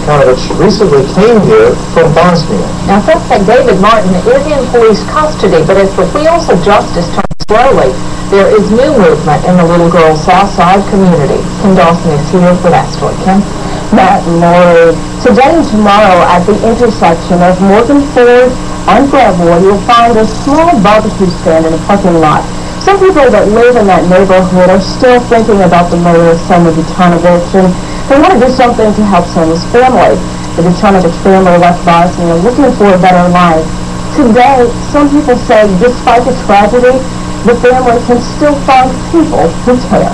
Kanovich recently came here from Bosnia. Now, suspect David Martin is in police custody, but as the wheels of justice turn slowly, there is new movement in the Little Girl Southside community. Kim Dawson is here for that story. Kim? Matt and Lori. Today and tomorrow at the intersection of Morgan Ford and Gravois, you'll find a small barbecue stand in a parking lot. Some people that live in that neighborhood are still thinking about the murder of Selma Dutjanovich, and they want to do something to help Selma's family. The Dutjanovich family left Bosnia looking for a better life. Today, some people say despite the tragedy, the family can still find people who care.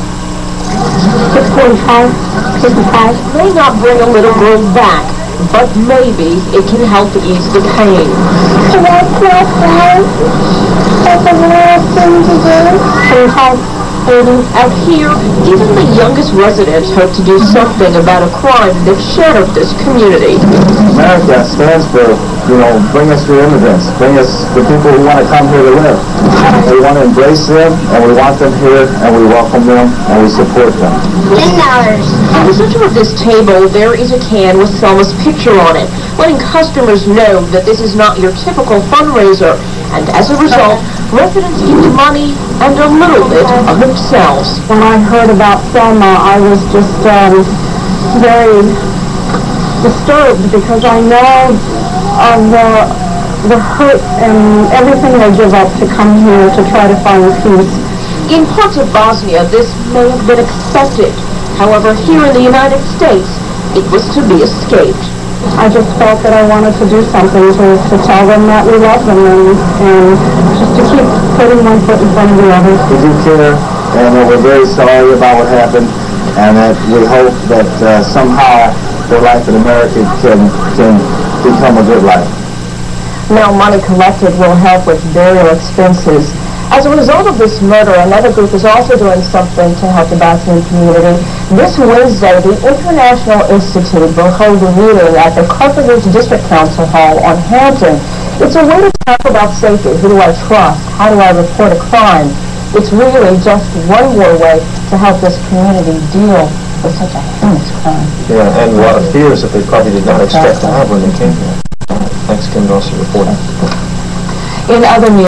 6:45, 55 may not bring a little girl back, but maybe it can help ease the pain. Can I feel fine? That's a little thing to do. Out here, even the youngest residents hope to do something about a crime they've shattered this community. America stands for, bring us your immigrants, bring us the people who want to come here to live. We want to embrace them, and we want them here, and we welcome them, and we support them. $10. At the center of this table, there is a can with Selma's picture on it, letting customers know that this is not your typical fundraiser. And as a result, residents give money and a little bit of themselves. When I heard about Selma, I was just very disturbed because I know of the hurt and everything they give up to come here to try to find peace. In parts of Bosnia, this may have been expected. However, here in the United States, it was to be escaped. I just felt that I wanted to do something to tell them that we love them and just to keep putting my foot in front of the others. We do care, and we're very sorry about what happened, and that we hope that somehow their life in America can become a good life. Now, money collected will help with burial expenses. As a result of this murder, another group is also doing something to help the Bosnian community. This Wednesday, the International Institute will hold a meeting at the Carpenters District Council Hall on Hampton. It's a way to talk about safety. Who do I trust? How do I report a crime? It's really just one more way to help this community deal with such a heinous crime. Yeah, and a lot of fears that they probably did not expect to have when they came here. Thanks, Kim Dawson, reporting. In other news,